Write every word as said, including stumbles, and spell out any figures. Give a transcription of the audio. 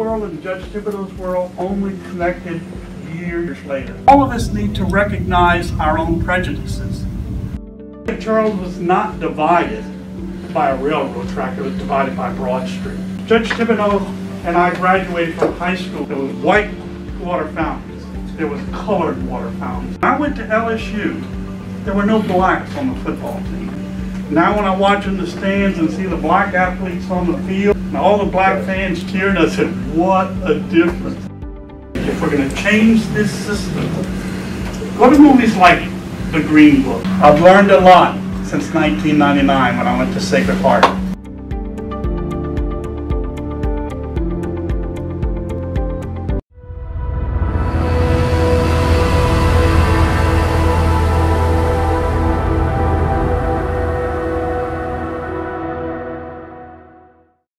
world and Judge Thibodeau's world only connected years later. All of us need to recognize our own prejudices. Charles was not divided by a railroad track, it was divided by Broad Street. Judge Thibodeau and I graduated from high school. There was white water fountains, there was colored water fountains. I went to L S U, there were no blacks on the football team. Now when I watch in the stands and see the black athletes on the field, and all the black fans cheering, I said, what a difference. If we're going to change this system, what are movies like The Green Book? I've learned a lot since nineteen ninety-nine when I went to Sacred Heart.